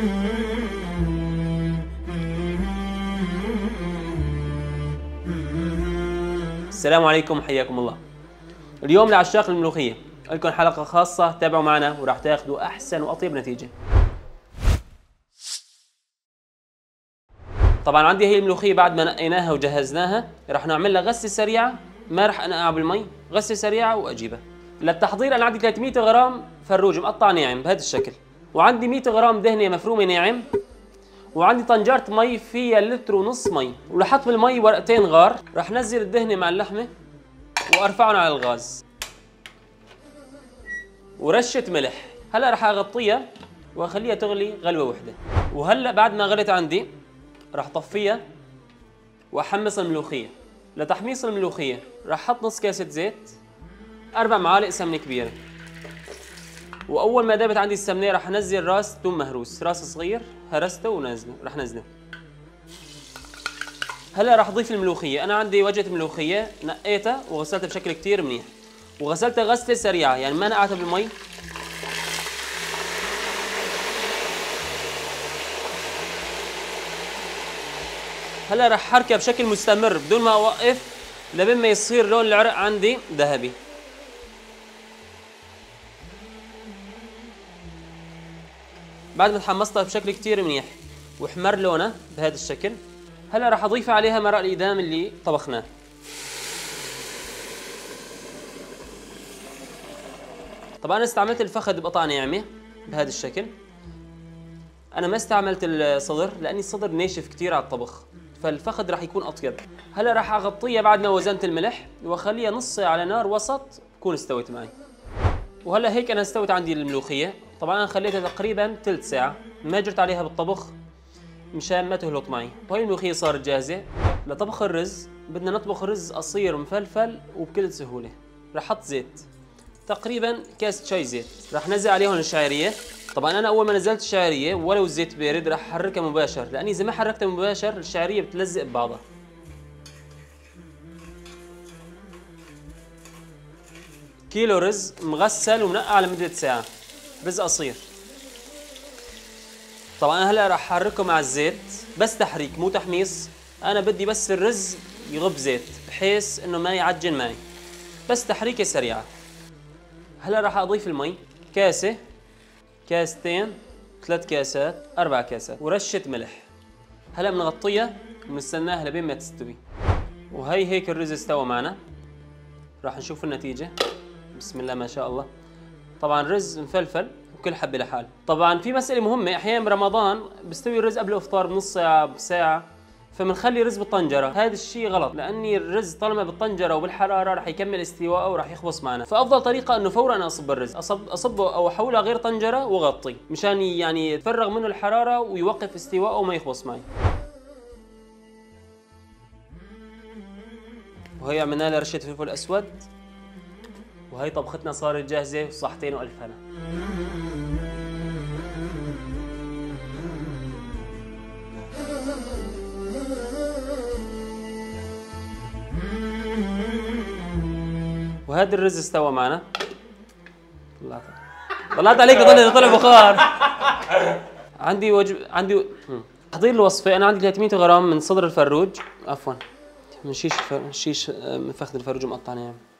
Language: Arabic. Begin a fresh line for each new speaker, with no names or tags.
السلام عليكم وحياكم الله. اليوم لعشاق الملوخية لكم حلقة خاصة، تابعوا معنا وراح تاخذوا أحسن وأطيب نتيجة. طبعا عندي هي الملوخية بعد ما نقيناها وجهزناها راح نعمل لها غسلة سريعة، ما راح أنقعها بالمي، غسلة سريعة وأجيبها. للتحضير أنا عندي 300 غرام فروج مقطع ناعم بهذا الشكل، وعندي 100 غرام دهنة مفرومة ناعم، وعندي طنجرة مي فيها لتر ونص مي، ولحط بالمي ورقتين غار. راح نزل الدهنة مع اللحمة وارفعهم على الغاز ورشة ملح. هلا راح اغطيها واخليها تغلي غلوة وحدة. وهلا بعد ما غلت عندي راح طفيها واحمص الملوخية. لتحميص الملوخية راح احط نص كاسة زيت، 4 معالق سمنة كبيرة، واول ما دابت عندي السمنة راح انزل راس ثوم مهروس، راس صغير هرسته ونازله، راح نزله. هلا راح اضيف الملوخيه. انا عندي وجهه ملوخيه نقيتها وغسلتها بشكل كثير منيح، وغسلتها غسله سريعه يعني ما نقعتها بالمي. هلا راح حركها بشكل مستمر بدون ما اوقف لبين ما يصير لون العرق عندي ذهبي. بعد ما تحمصتها بشكل كثير منيح واحمر لونها بهذا الشكل، هلا راح اضيف عليها مرق الإدام اللي طبخناه. طبعا انا استعملت الفخذ بقطع ناعمه بهذا الشكل. انا ما استعملت الصدر لاني الصدر ناشف كثير على الطبخ، فالفخذ راح يكون اطيب. هلا راح اغطيها بعد ما وزنت الملح واخليها نص ساعه على نار وسط تكون استوت معي. وهلا هيك انا استوت عندي الملوخيه. طبعا انا خليتها تقريبا ثلث ساعه، ما جرت عليها بالطبخ مشان ما تهلط معي. وهي الملوخيه صارت جاهزه. لطبخ الرز بدنا نطبخ رز قصير مفلفل وبكل سهوله. رح احط زيت، تقريبا كاسة شاي زيت. رح نزل عليهم الشعريه. طبعا انا اول ما نزلت الشعريه ولو الزيت بارد رح احركها مباشر، لاني اذا ما حركتها مباشر الشعريه بتلزق ببعضها. كيلو رز مغسل ومنقع لمده ساعه، رز قصير. طبعا هلا راح احركه مع الزيت، بس تحريك مو تحميص. انا بدي بس الرز يغب زيت بحيث انه ما يعجن معي، بس تحريكه سريعه. هلا راح اضيف المي، كاسه، كاستين، 3 كاسات، 4 كاسات، ورشه ملح. هلا بنغطيها وبنستناها لبين ما تستوي. وهي هيك الرز استوى معنا. راح نشوف النتيجه. بسم الله ما شاء الله. طبعا رز مفلفل وكل حبه لحال. طبعا في مساله مهمه، احيانا برمضان بستوي الرز قبل الافطار بنص ساعه بساعه، فبنخلي رز بالطنجره. هذا الشيء غلط، لاني الرز طالما بالطنجره وبالحراره رح يكمل استواءه وراح يخبص معنا. فافضل طريقه انه فورا انا اصب الرز، اصبه او احوله غير طنجره واغطيه مشان يعني يتفرغ منه الحراره ويوقف استواءه وما يخبص معي. وهي عملنا لها رشه فلفل اسود. وهي طبختنا صارت جاهزه، وصحتين والف هنا. وهذا الرز استوى معنا. طلعت عليك، طلع بخار. عندي تحضير الوصفه. انا عندي 300 غرام من صدر الفروج، عفوا من شيش من فخذ الفروج مقطع ناعم.